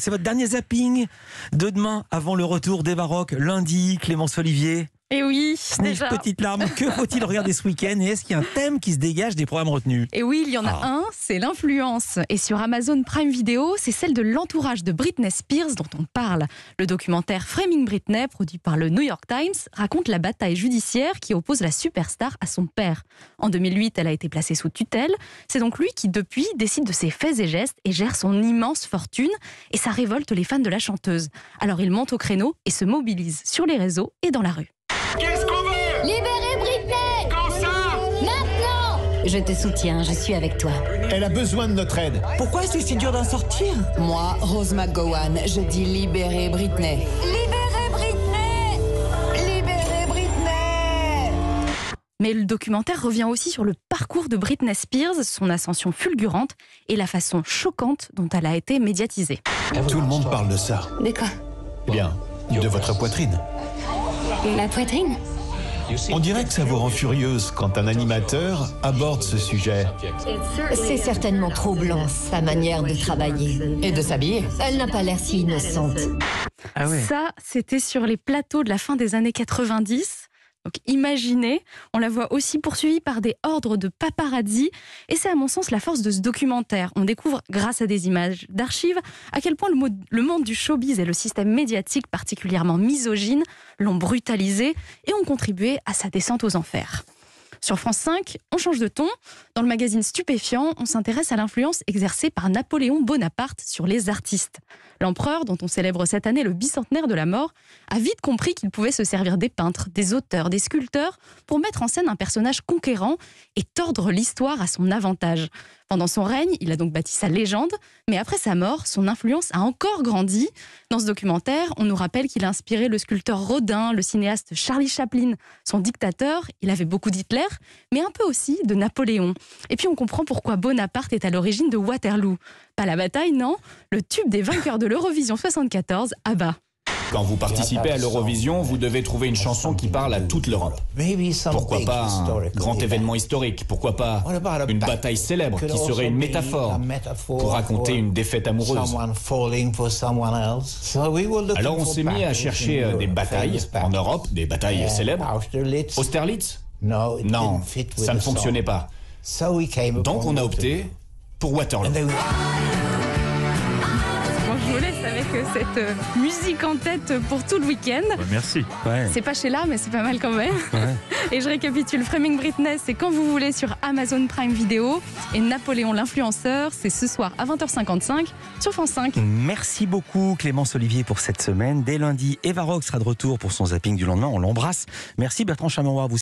C'est votre dernier zapping de demain avant le retour d'Eva Rock. Lundi, Clémence Olivier. Et oui, Sniff, déjà. petite larme. Que faut-il regarder ce week-end? Et est-ce qu'il y a un thème qui se dégage des programmes retenus? Et oui, il y en a un, c'est l'influence. Et sur Amazon Prime Video, c'est celle de l'entourage de Britney Spears dont on parle. Le documentaire Framing Britney, produit par le New York Times, raconte la bataille judiciaire qui oppose la superstar à son père. En 2008, elle a été placée sous tutelle. C'est donc lui qui, depuis, décide de ses faits et gestes et gère son immense fortune. Et ça révolte les fans de la chanteuse. Alors il monte au créneau et se mobilise sur les réseaux et dans la rue. Qu'est-ce qu'on veut? Libérez Britney! Quand ça? Maintenant! Je te soutiens, je suis avec toi. Elle a besoin de notre aide. Pourquoi c'est si dur d'en sortir? Moi, Rose McGowan, je dis libérer Britney. Libérez Britney! Libérez Britney! Mais le documentaire revient aussi sur le parcours de Britney Spears, son ascension fulgurante et la façon choquante dont elle a été médiatisée. Tout le monde parle de ça. De quoi? Bien, de votre poitrine. Ma poitrine? On dirait que ça vous rend furieuse quand un animateur aborde ce sujet. C'est certainement troublant, sa manière de travailler. Et de s'habiller. Elle n'a pas l'air si innocente. Ah ouais. Ça, c'était sur les plateaux de la fin des années 90. Donc imaginez, on la voit aussi poursuivie par des ordres de paparazzi. Et c'est à mon sens la force de ce documentaire. On découvre, grâce à des images d'archives, à quel point le monde du showbiz et le système médiatique particulièrement misogyne l'ont brutalisé et ont contribué à sa descente aux enfers. Sur France 5, on change de ton. Dans le magazine Stupéfiant, on s'intéresse à l'influence exercée par Napoléon Bonaparte sur les artistes. L'empereur, dont on célèbre cette année le bicentenaire de la mort, a vite compris qu'il pouvait se servir des peintres, des auteurs, des sculpteurs pour mettre en scène un personnage conquérant et tordre l'histoire à son avantage. Pendant son règne, il a donc bâti sa légende, mais après sa mort, son influence a encore grandi. Dans ce documentaire, on nous rappelle qu'il a inspiré le sculpteur Rodin, le cinéaste Charlie Chaplin, son dictateur. Il avait beaucoup d'Hitler, mais un peu aussi de Napoléon. Et puis on comprend pourquoi Bonaparte est à l'origine de Waterloo. Pas la bataille, non, le tube des vainqueurs de l'Eurovision 74, ABBA. Quand vous participez à l'Eurovision, vous devez trouver une chanson qui parle à toute l'Europe. Pourquoi pas un grand événement historique? Pourquoi pas une bataille célèbre qui serait une métaphore pour raconter une défaite amoureuse? Alors on s'est mis à chercher des batailles en Europe, des batailles célèbres. Austerlitz? Non, ça ne fonctionnait pas. Donc on a opté pour Waterloo. Je vous laisse avec cette musique en tête pour tout le week-end. Merci. Ouais. C'est pas Sheila, mais c'est pas mal quand même. Ouais. Et je récapitule, Framing Britney, c'est quand vous voulez sur Amazon Prime Video. Et Napoléon l'influenceur, c'est ce soir à 20h55 sur France 5. Merci beaucoup Clémence Olivier pour cette semaine. Dès lundi, Eva Rock sera de retour pour son zapping du lendemain. On l'embrasse. Merci Bertrand Chameroy.